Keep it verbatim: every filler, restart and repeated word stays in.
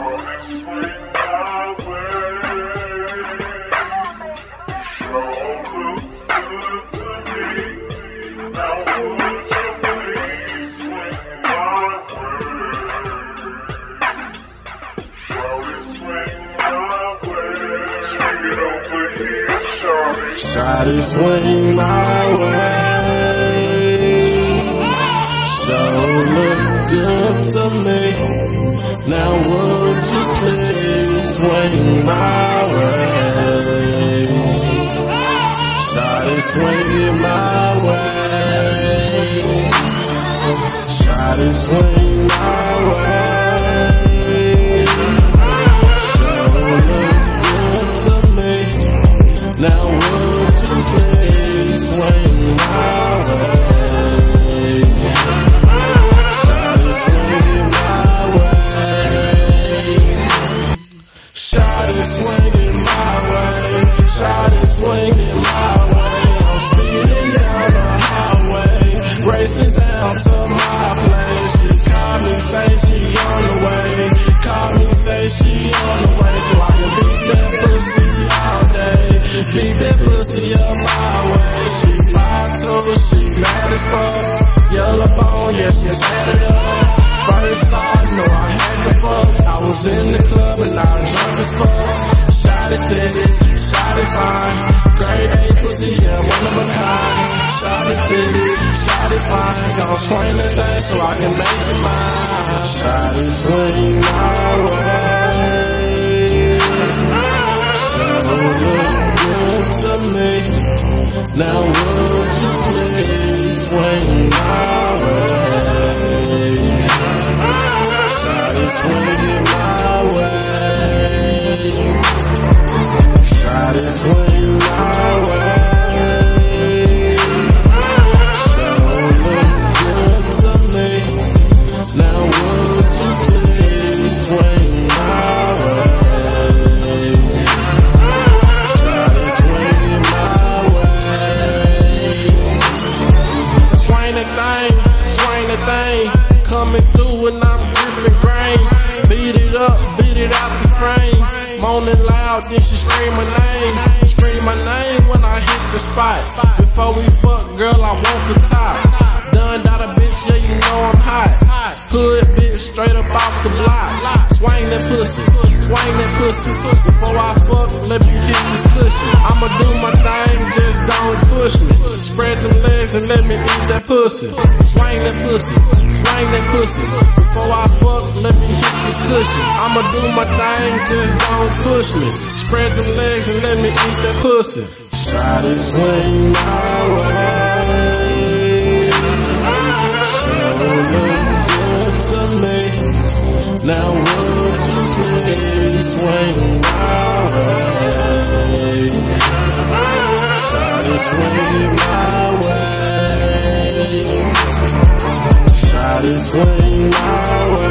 Shawty swing my way, sure look good to me. Now would you please swing my way? Shawty swing my way, shawty swing my way, sure look good to me. Now would you please swing my way? Shawty swing my way, shawty swinging my way, shawty swinging my way. I'm speeding down the highway, racing down to my place. She called me, say she on the way, called me, say she on the way, so I can beat that pussy all day. Beat that pussy up my way. She five two, she mad as fuck. Yellow bone, yeah, she had it up. First saw, know I had to fuck. I was in the club and I was drunk as fuck. Shot it, did it, shot it fine. Grade A pussy, yeah, one of a kind. Shot it, did it, shot it fine. Gon' swing the thing so I can make it mine. Shot it, swing my way. So look to me. Now would you please swing my way? Shawty swing my way, shawty swing my way, so look good to me. Now would you please swing my way? Shawty swing my way, swing the thing, swing the thing, coming through and I'm gripping grain. Beat it up, beat it out the frame. Moaning loud, then she scream my name. Scream my name when I hit the spot. Before we fuck, girl, I want the top. Done got a bitch, yeah, you know I'm hot. Hood bitch, straight up off the block. Swing that pussy, swing that pussy. Before I fuck, let me hit this cushion. I'ma do my thing, just don't push me. Spread them legs and let me eat that pussy. Swing that pussy, swing that pussy. Before I fuck, let me hit this cushion. I'ma do my thing, just don't push me. Spread them legs and let me eat that pussy. Shawty swing my way, sure look good to me. Now would you please swing my way? Shawty swing my way, shawty swing my way.